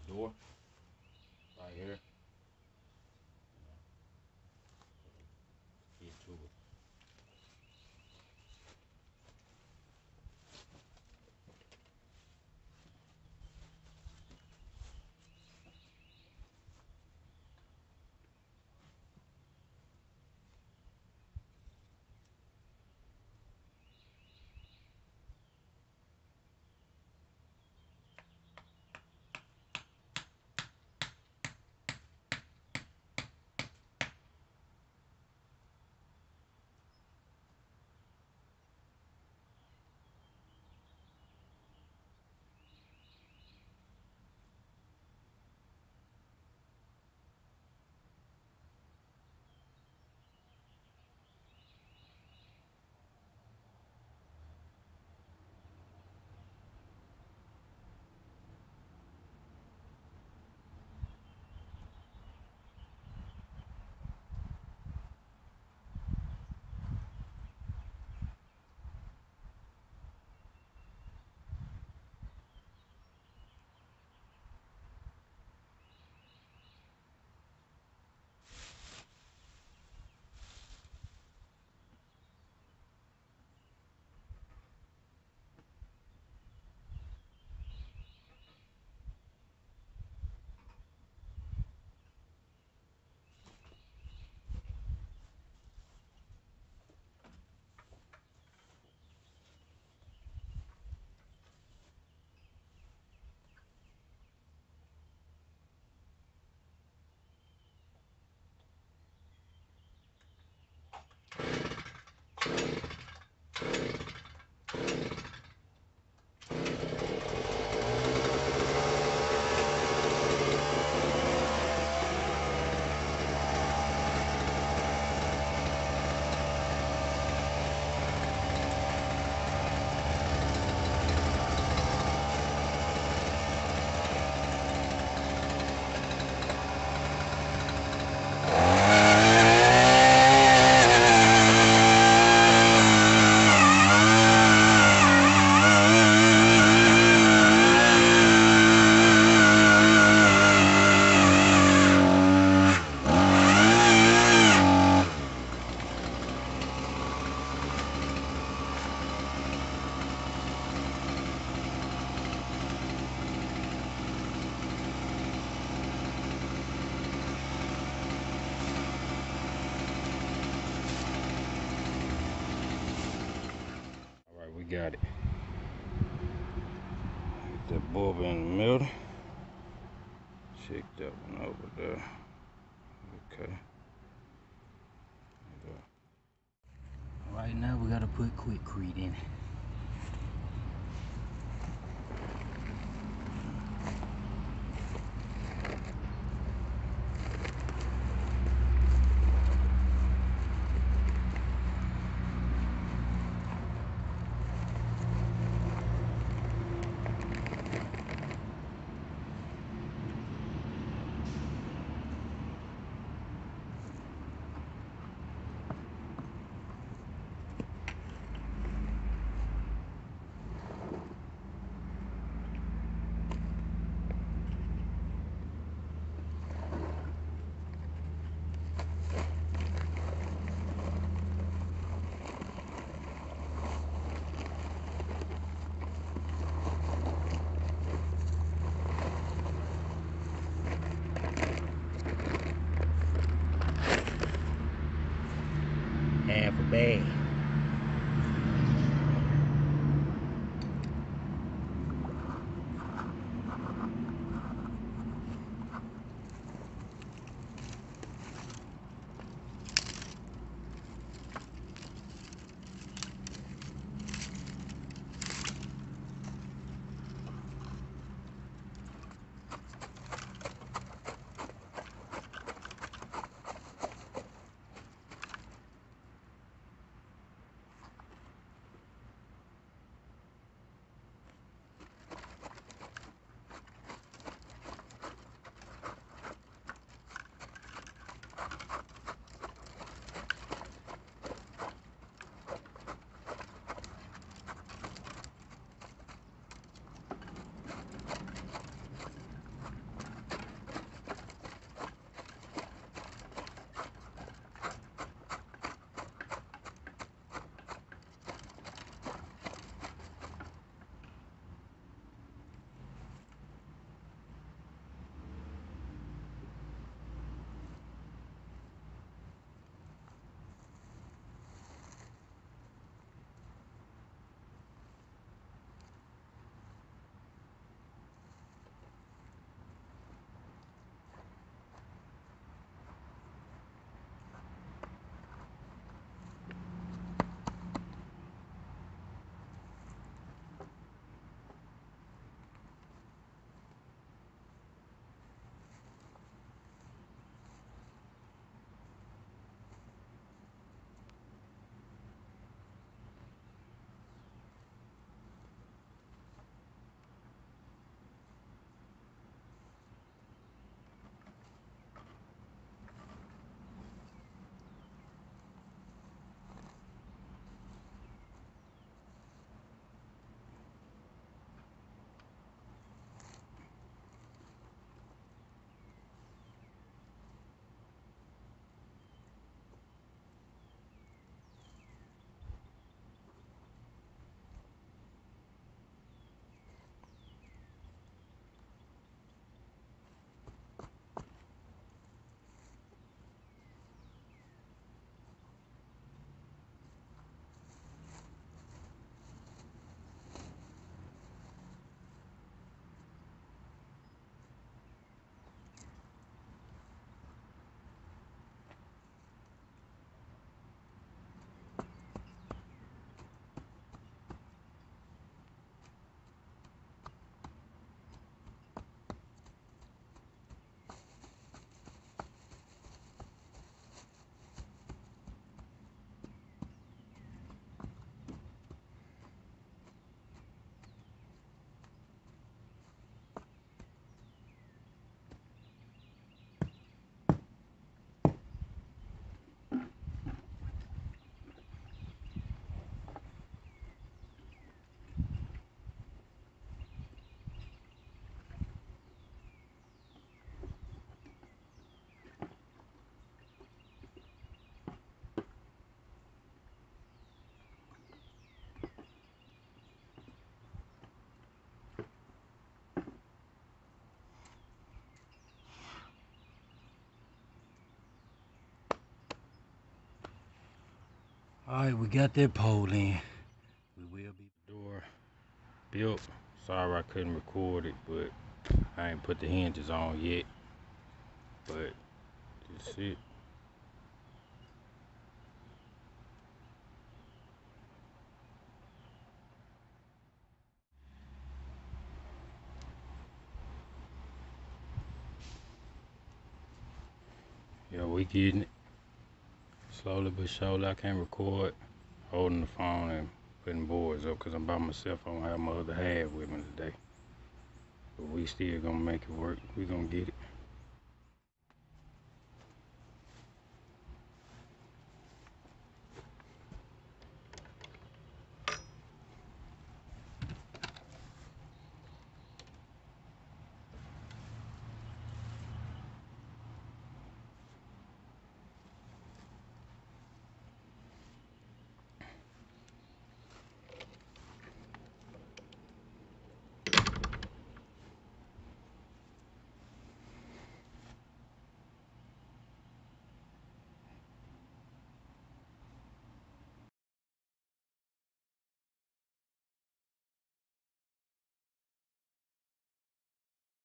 door right here. Get to it. All right, we got it. The bulb in the middle. Check that one over there. Okay. Right now we gotta put Quikrete in it. Half a bag. Alright, we got that pole in. We will be door built. Sorry I couldn't record it, but I ain't put the hinges on yet. But that's it. Yeah, we getting it. Slowly but surely. I can't record holding the phone and putting boards up because I'm by myself. I don't have my other half with me today. But we still gonna make it work. We gonna get it.